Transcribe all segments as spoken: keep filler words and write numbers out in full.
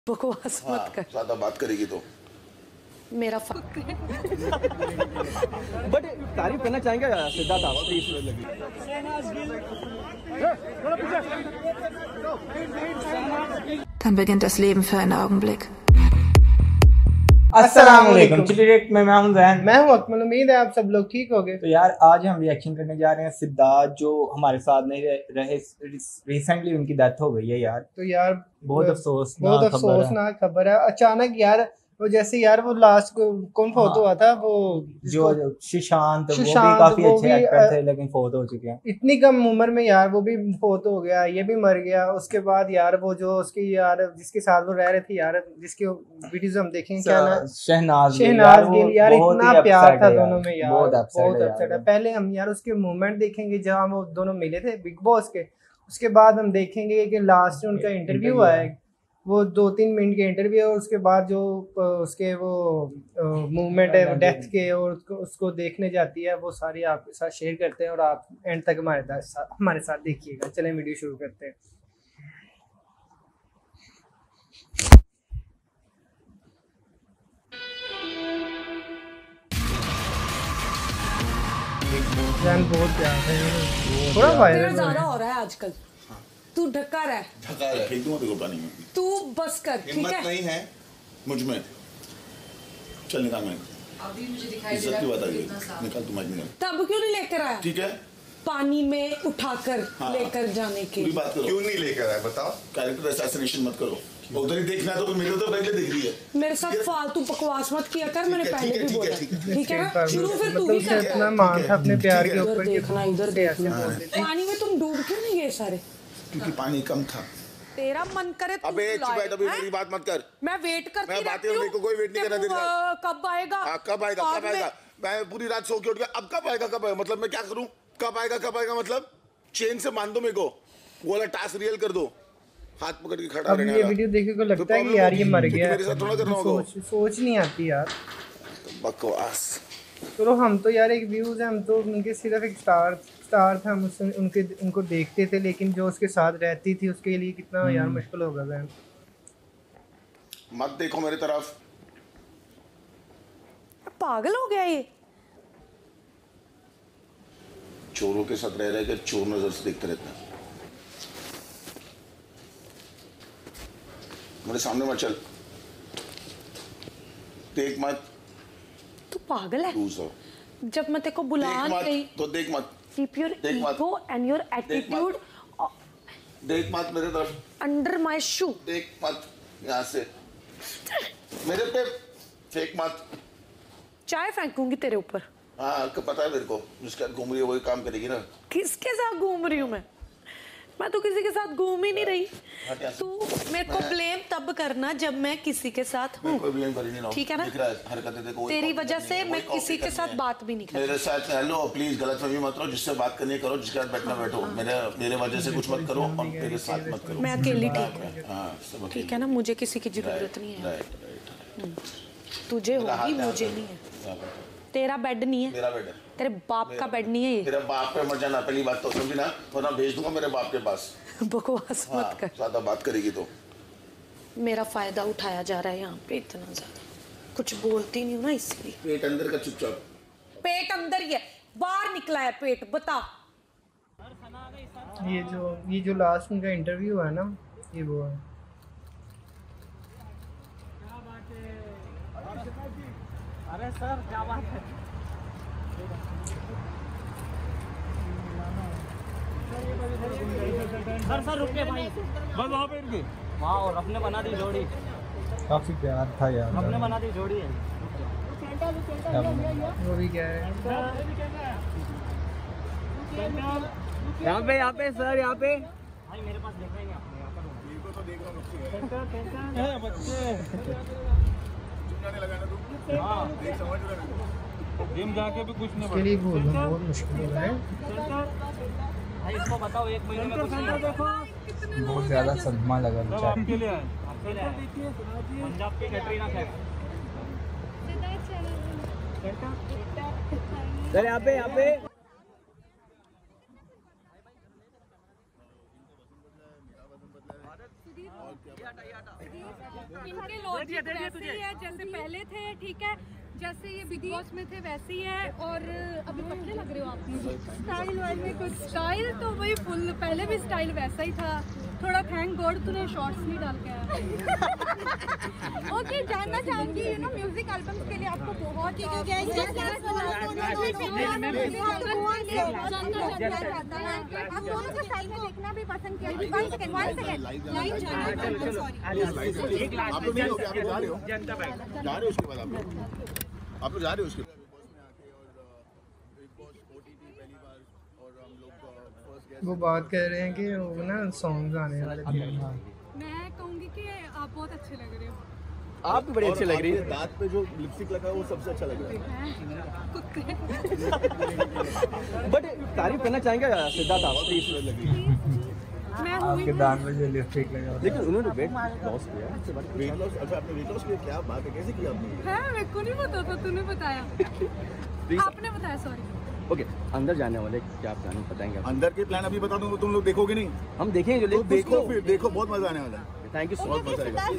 बकवास मत कर। ज्यादा बात करेगी तो मेरा बट तारीफ करना चाहेंगे सिद्धार्थ आप please. Dann beginnt das Leben für einen Augenblick. अस्सलाम वालेकुम। चलिए में मैं हूं ज़ैन, मैं हूं अकमल। उम्मीद है आप सब लोग ठीक होंगे। तो यार आज हम रिएक्शन करने जा रहे हैं सिद्धार्थ जो हमारे साथ नहीं रहे, रिसेंटली उनकी डेथ हो गई है यार। तो यार बहुत अफसोस बहुत अफसोसनाक खबर है। अचानक यार वो जैसे यार वो लास्ट को कौन फोत हुआ था, वो जो सुशांत, वो भी सुशांत, काफी वो अच्छे भी, एक्टर थे लेकिन फोत हो चुके हैं इतनी कम उम्र में यार। वो भी फोत हो गया, ये भी मर गया। उसके बाद यार वो जो उसकी यार जिसके साथ वो रह रहे थे यार, जिसकी वीडियोस हम देखेंगे, क्या ना शहनाज शहनाज गिल यार, इतना प्यार था दोनों में यार, बहुत बहुत अपसेट है। पहले हम यार उसके मूवमेंट देखेंगे जहाँ वो दोनों मिले थे बिग बॉस के। उसके बाद हम देखेंगे कि लास्ट में उनका इंटरव्यू आया, वो दो तीन मिनट के इंटरव्यू, और उसके बाद जो उसके वो मूवमेंट है डेथ के, और उसको, उसको देखने जाती है, वो सारी आपके साथ शेयर करते हैं और आप एंड तक हमारे साथ हमारे साथ देखिएगा। चलें वीडियो शुरू करते हैं। जान बहुत प्यार है, थोड़ा वायरल ज्यादा हो रहा है आजकल। तू ढक्का रहा है, ढका रहा है, फेंक दूंगा तेरे को पानी में। तू बस कर, ठीक हिम्मत है? नहीं है मुझ में। चल निकाल मैं अभी मुझे दिखाई दे इज्जत रहा की है बात आ गई, निकाल तू माइक निकाल। तब क्यों नहीं लेकर आया? ठीक है, पानी में उठाकर हाँ, लेकर जाने की पूरी बात करो। क्यों नहीं लेकर आया बताओ। कैरेक्टर असैसिनेशन मत करो। उधर ही देखना है तो मेरे तो पहले दिख रही है। मेरे साथ फालतू बकवास मत किया कर, मैंने पहले भी बोला। ठीक है ना? शुरू फिर तू मतलब ही करता इतना है। मान था अपने प्यार के इधर ऊपर। देखना, इधर देखना। पानी में तुम डूब क्यों नहीं गए सारे? क्योंकि पानी कम था। तेरा मन करे तू अबे चुप बुलाए, बैठ, अभी हैं? मेरी बात मत कर। मैं वेट करती मैं बातें रहती हूँ। मेरे को कोई वेट नहीं करना दे रहा। अ, कब आएगा? हाँ कब आएगा, बाद कब में- आएगा? मैं पूरी रात सो के उठ गया, अब कब आएगा, कब आएगा मतलब मैं क्या करूँ? कब आएगा, कब आएगा मतलब चेन से बांध दो मेरे को, वो वाला टास्क रियल कर दो, हाथ पकड़ के खड़ा अब रहने ये वाला। वीडियो देखे को लगता तो है कि यार ये मर क्योंकि गया। मेरे साथ थोड़ा करना होगा। सोच सोच नहीं आती यार। बकवास। चलो हम तो यार एक व्यूज है, हम तो उनके सिर्फ एक स्टार स्टार था, हम उससे उनके उनको देखते थे, लेकिन जो उसके साथ रहती थी उसके लिए कितना यार मुश्किल होगा बहन। मत देखो मेरी तरफ। पागल हो गया ये। चोरों के साथ रह रहे के चोर नजर से देखते रहते हैं। मेरे सामने मत चल, देख मत। तू पागल है? लूजर। जब मैं तेरे को बुला देख मत, रही, तो देख मत, keep your देख मत। ego and your attitude देख मत मेरे तरफ, under my shoe. देख मत यहाँ से, मेरे पे फेंक मत। चाय फेंकूंगी तेरे ऊपर। हाँ पता है मेरे को, जिसके साथ घूम रही है वही काम करेगी ना। किसके साथ घूम रही हूँ मैं? मैं तो किसी के साथ घूम ही नहीं रही। तू मेरे को ब्लेम तब करना जब मैं किसी के साथ हूँ, ठीक है ना? हरकतें देखो, तेरी वजह से मैं किसी के साथ बात भी नहीं करती। मेरे साथ हेलो प्लीज गलतफहमी मत करो, जिससे बात करनी करो, जिसके साथ बैठना बैठो। मेरे मेरे वजह से कुछ मत करो और मेरे साथ मत करो। मैं अकेली ठीक हूँ, हाँ सब ठीक है ना? मुझे किसी की जरूरत नहीं है। तुझे होगी, मुझे नहीं है। तेरा बेड नहीं है, मेरा बेड है। तेरे बाप का बेड नहीं है ये। तेरे बाप पे मत जाना, पहली बात तो समझी ना, वरना भेज दूंगा मेरे बाप के पास। बकवास हाँ, मत कर। ज्यादा बात करेगी तो मेरा फायदा उठाया जा रहा है यहाँ पे इतना ज्यादा। कुछ बोलती नहीं हूँ ना इसलिए। पेट अंदर का चुपचाप। पेट अंदर ही है, बाहर निकला है पेट, बता। ये जो ये जो लास्ट उनका इंटरव्यू है ना, ये वो है। अरे सर क्या बात है। सर सर रुके भाई, बस वहाँ पे रुके। वहाँ और अपने बना दी जोड़ी, काफी प्यार था यार, अपने बना दी जोड़ी है। वो भी क्या है यहाँ पे, यहाँ पे सर, यहाँ पे भाई मेरे पास देख रहे हैं आप तो देख रहा हूँ बच्चे। हाँ जिम जाके भी कुछ नहीं इसके लिए बोलना बहुत मुश्किल हो रहा है। भाई इसको बताओ एक महीने में कुछ नहीं। बहुत ज़्यादा सदमा लगा बेचारे के लिए। पंजाब की कैटरीना कैफ। सर यहाँ पे, यहाँ पे इनके लॉजिक वैसे ही है जैसे पहले थे, ठीक है, जैसे ये बिग बॉस में थे वैसे ही है। और अभी पतले लग रहे हो आप मुझे। स्टाइल वाइल में कुछ स्टाइल तो वही फुल, पहले भी स्टाइल वैसा ही था। थोड़ा थैंक गॉड तूने शॉर्ट्स नहीं डाल के आया। ओके, जानना चाहूंगी यू नो म्यूजिक एल्बम्स के लिए आपको बहुत आप दोनों के साइड में देखना भी पसंद किया। One second one second line आप लोग नहीं हो गया, आप लोग जा रहे हो जनता बैंक जा रहे हो उसके बाद आप लोग आप लोग जा रहे हो उसके बाद वो बात कर रहे हैं कि वो ना सॉन्ग्स आने वाले थे। मैं कहूँगी कि आप बहुत अच्छे लग रहे हो। आप भी बड़े अच्छे लग रही है। दांत पे जो लिपस्टिक लगा है वो सबसे अच्छा लग रहा है। बट तारीफ करना चाहेंगे सिद्धार्थ आप प्लीज। मैं आपके दांत में जो लिपस्टिक लगा लेकिन उन्होंने वेट लॉस किया। वेट लॉस, अच्छा आपने वेट लॉस किया, क्या बात है, कैसे किया आपने? है, मेरे को नहीं पता था, तूने बताया। आपने बताया, सॉरी। ओके, अंदर जाने वाले क्या प्लान बताएंगे आप? अंदर के प्लान अभी बता दूं, तुम लोग देखोगे नहीं? हम देखेंगे जो तो देखो, फिर देखो, बहुत मजा आने वाला है। Thank you so much.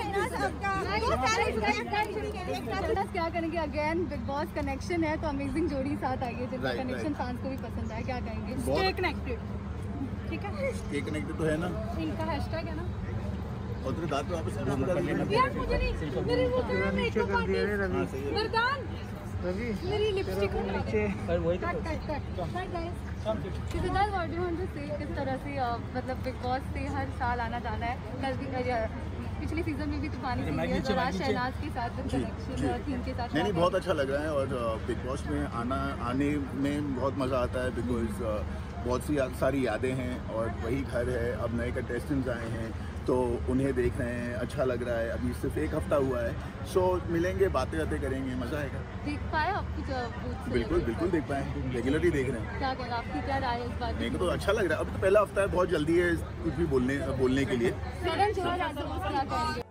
क्या करेंगे अगेन बिग बॉस कनेक्शन है तो अमेजिंग जोड़ी साथ आई है जिनका Right, कनेक्शन right. फैंस को भी पसंद आया। क्या कहेंगे? बहुत- स्टे कनेक्टेड, ठीक है, स्टे कनेक्टेड तो है ना, इनका हैशटैग है ना। और तेरे दांत पे वापस वापस डाल देना। यार मुझे नहीं, मेरे वो तो मेकअप आर्टिस्ट हाँ, सही है। वरदान, रवि मेरी लिपस्टिक नीचे सर वही cut cut cut cut guys. Siddharth, what do you want to say किस तरह से अ, मतलब बिग बॉस से हर साल आना जाना है? कल भी अ, पिछले सीजन में भी तूफानी सीरीज और आज शहनाज के साथ कनेक्शन और थीम के साथ। नहीं नहीं, बहुत अच्छा लग रहा है और बिग बॉस में आना आने में बहुत मज़ा आता है बिकॉज बहुत सी या- सारी यादें हैं और वही घर है। अब नए कंटेस्टेंट्स आए हैं तो उन्हें देख रहे हैं, अच्छा लग रहा है। अभी सिर्फ एक हफ्ता हुआ है, सो मिलेंगे, बातें बातें करेंगे, मज़ा आएगा। देख पाए आप कुछ बूथ से? बिल्कुल बिल्कुल देख पाए, रेगुलरली देख रहे हैं। क्या कहना, आपकी क्या राय है इस बात मेरे को तो अच्छा लग रहा है। अभी तो पहला हफ्ता है, बहुत जल्दी है कुछ भी बोलने बोलने के लिए। सडन चेंज आज क्या कहेंगे?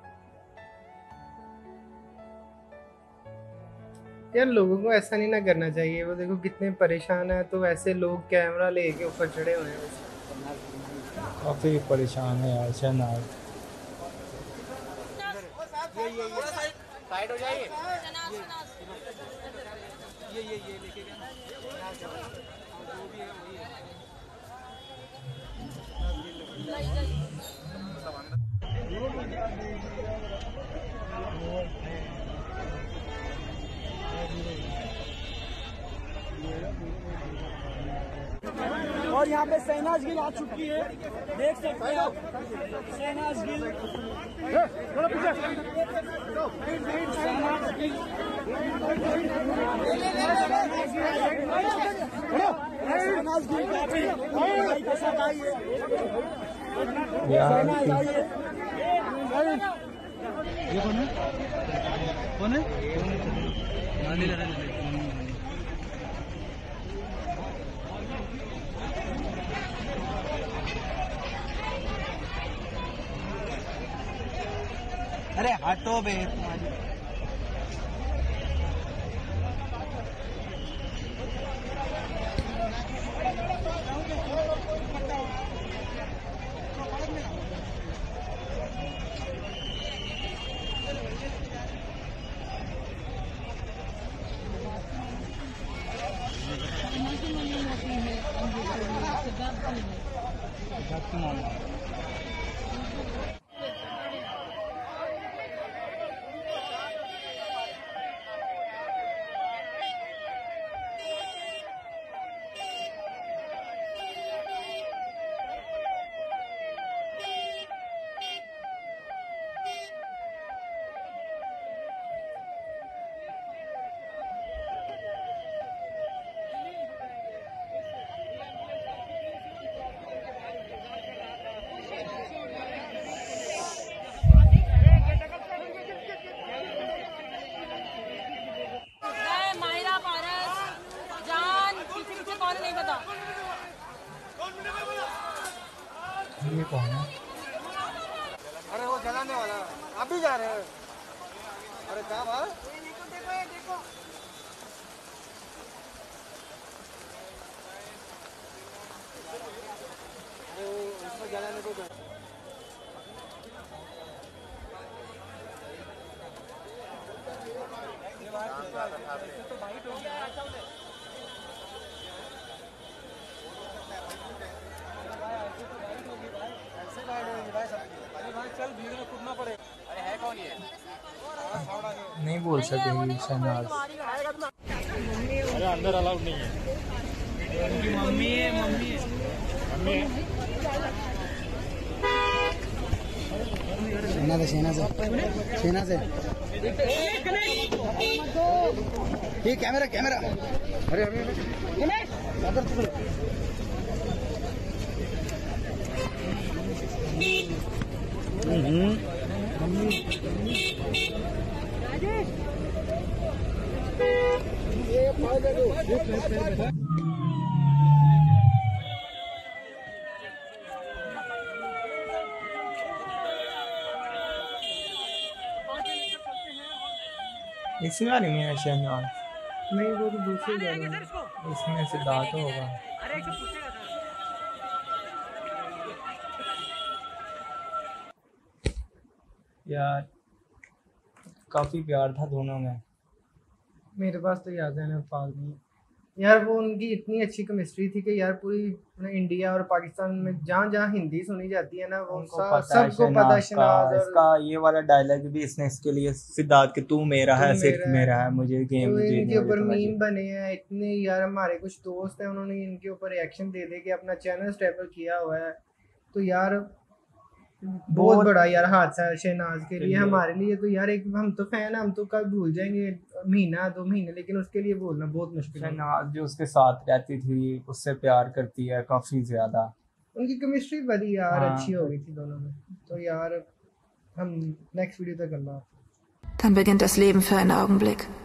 यार लोगों को ऐसा नहीं ना करना चाहिए। वो देखो कितने परेशान है, तो ऐसे लोग कैमरा लेके ऊपर चढ़े हुए हैं। काफी परेशान है यार शहनाज। साइड हो जाइए। और यहाँ पे शहनाज गिल आ चुकी है, देख सकते हैं आप। शहनाज गिल शहनाज गिल शहनाज गिल काफी भाई के साथ आई है। शहनाज आई है। ये कौन है? कौन है? अरे हटो बे। ये कौन है? अरे वो जलाने वाला, आप भी जा रहे हैं? अरे क्या बात? उसमें जलाने को चल भीड़ में कूदना पड़े। अरे है कौन ये? नहीं बोल सकेंगे शहनाज। अरे अंदर अलाउड नहीं है। उनकी मम्मी है, मम्मी है, मम्मी है। सेना से सेना से सेना से ये कैमरा कैमरा अरे अरे इसी वाले में है शहनाज? नहीं, वो तो दूसरी जगह है। इसमें सिद्धार्थ होगा। यार काफी प्यार था दोनों में। मेरे पास तो याद है ना पाल नहीं यार, वो उनकी इतनी अच्छी केमिस्ट्री थी कि यार पूरी इंडिया और पाकिस्तान में जहाँ जहाँ हिंदी सुनी जाती है ना, वो सबको पता शहनाज। इसका ये वाला डायलॉग भी इसने इसके लिए सिद्धार्थ कि तू मेरा है, सिर्फ मेरा है, मुझे गेम तो इनके ऊपर मीम बने हैं इतने यार। हमारे कुछ दोस्त हैं, उन्होंने इनके ऊपर रिएक्शन दे दे के अपना चैनल स्टेबल किया हुआ है। तो यार बहुत बड़ा यार हादसा है शहनाज के लिए, हमारे लिए तो यार। एक हम तो फैन है, हम तो कल भूल जाएंगे महीना दो महीने, लेकिन उसके लिए बोलना बहुत मुश्किल है। शहनाज जो उसके साथ रहती थी, उससे प्यार करती है काफी ज्यादा। उनकी केमिस्ट्री बड़ी यार हाँ। अच्छी हो गई थी दोनों में। तो यार हम नेक्स्ट वीडियो तक करना। Dann beginnt das Leben für einen Augenblick.